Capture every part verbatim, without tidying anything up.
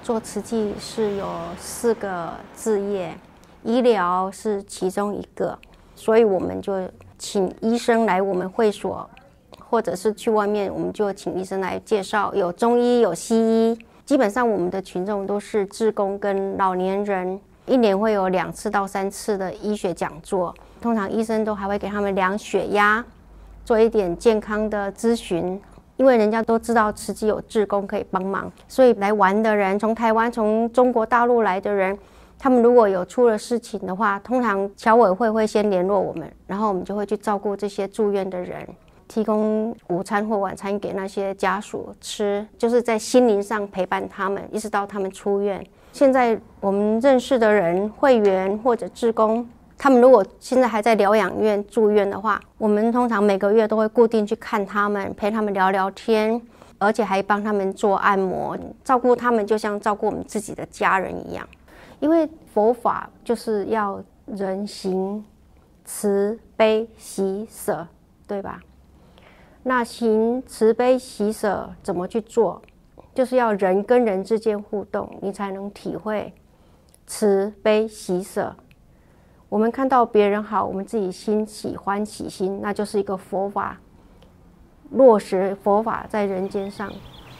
做慈济是有四个志业，医疗是其中一个，所以我们就请医生来我们会所，或者是去外面，我们就请医生来介绍，有中医有西医。基本上我们的群众都是志工跟老年人，一年会有两次到三次的医学讲座，通常医生都还会给他们量血压，做一点健康的咨询。因为人家都知道慈济有志工可以帮忙，所以来玩的人，从台湾、从中国大陆来的人，他们如果有出了事情的话，通常侨委会会先联络我们，然后我们就会去照顾这些住院的人，提供午餐或晚餐给那些家属吃，就是在心灵上陪伴他们，一直到他们出院。现在我们认识的人、会员或者志工，他们如果现在还在疗养院住院的话，我们通常每个月都会固定去看他们，陪他们聊聊天，而且还帮他们做按摩，照顾他们就像照顾我们自己的家人一样。因为佛法就是要人行慈悲喜舍，对吧？那行慈悲喜舍怎么去做？就是要人跟人之间互动，你才能体会慈悲喜舍。我们看到别人好，我们自己心喜欢喜心，那就是一个佛法落实佛法在人间上。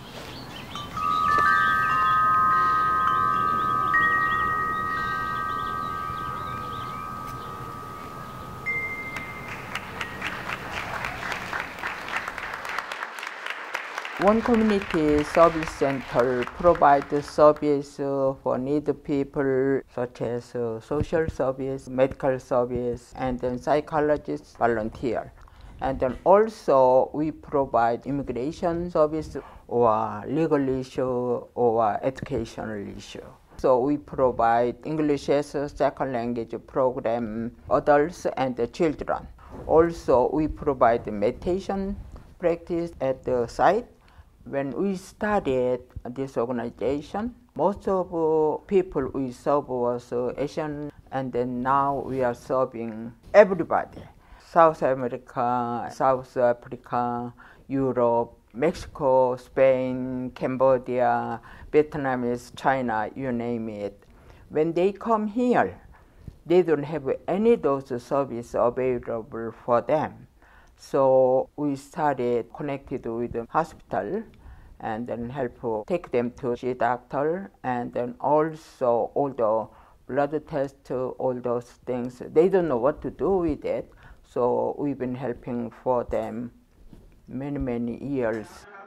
One community service center provides service uh, for needy people such as uh, social service, medical service, and then psychologists volunteer. And then also we provide immigration service or legal issue or educational issue. So we provide English as a second language program, adults and the children. Also we provide meditation practice at the site. When we started this organization, most of uh, people we serve was uh, Asian, and then now we are serving everybody. South America, South Africa, Europe, Mexico, Spain, Cambodia, Vietnamese, China, you name it. When they come here, they don't have any of those services available for them. So we started connected with the hospital and then help take them to see doctor, and then also all the blood tests, all those things. They don't know what to do with it, so we've been helping for them many, many years.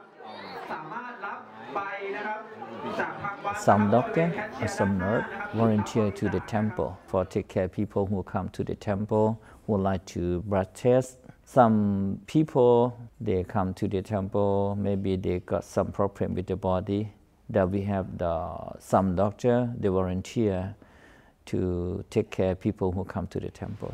Some doctor or some nurse volunteer to the temple for take care of people who come to the temple who like to blood test. Some people, they come to the temple, maybe they got some problem with the body. That we have the some doctor, they volunteer to take care of people who come to the temple.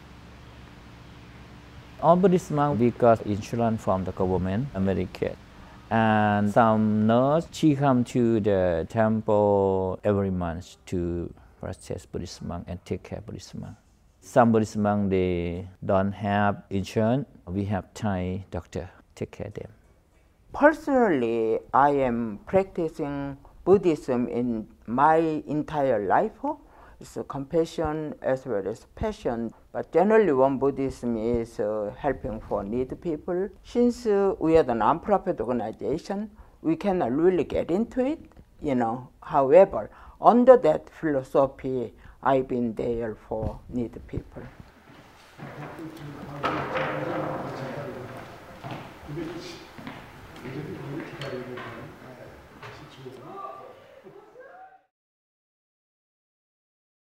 All Buddhist monks, we got insurance from the government, American. And some nurse, she come to the temple every month to practice Buddhist monk and take care of Buddhist monk. Some Buddhist monks, they don't have insurance. We have Thai doctor take care of them. Personally, I am practicing Buddhism in my entire life. It's a compassion as well as passion. But generally, one Buddhism is uh, helping for needy people. Since uh, we are the non-profit organization, we cannot really get into it, you know. However, under that philosophy, I've been there for needy people.